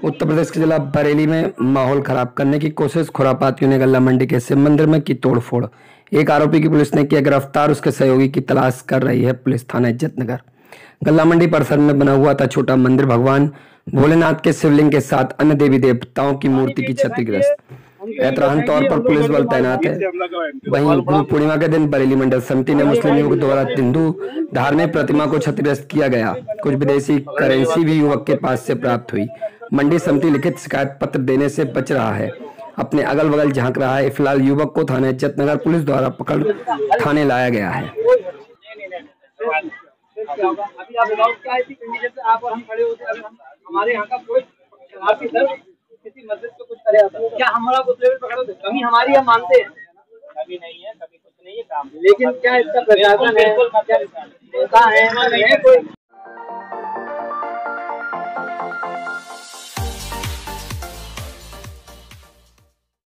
उत्तर प्रदेश के जिला बरेली में माहौल खराब करने की कोशिश, खुरापातियों ने गल्ला मंडी के शिव मंदिर में की तोड़फोड़। एक आरोपी की पुलिस ने किया गिरफ्तार, उसके सहयोगी की तलाश कर रही है पुलिस। थाना इज्जतनगर गल्ला मंडी परिसर में बना हुआ था छोटा मंदिर भगवान भोलेनाथ के शिवलिंग के साथ अन्य देवी देवताओं की मूर्ति की क्षतिग्रस्त। एहतराम तौर पर पुलिस बल तैनात है। वहीं गुरु पूर्णिमा के दिन बरेली मंडल समिति ने मुस्लिम युवक द्वारा हिंदू धार्मिक प्रतिमा को क्षतिग्रस्त किया गया। कुछ विदेशी करेंसी भी युवक के पास से प्राप्त हुई। मंडी समिति लिखित शिकायत पत्र देने से बच रहा है, अपने अगल बगल झांक रहा है। फिलहाल युवक को थाना इज्जतनगर पुलिस द्वारा पकड़ थाने लाया गया है। अभी आप बताओ क्या ऐसी कंडीशन पे आप और हम खड़े होते, अगर हम हमारे यहाँ का कोई शरारती दल किसी मस्जिद को कुछ करे आता, क्या हमारा पुतले पे पकड़ोगे? कमी हमारी हम मानते हैं, कभी नहीं है, कभी कुछ नहीं है काम, लेकिन क्या इसका प्रशासन है, क्या नेता है कोई?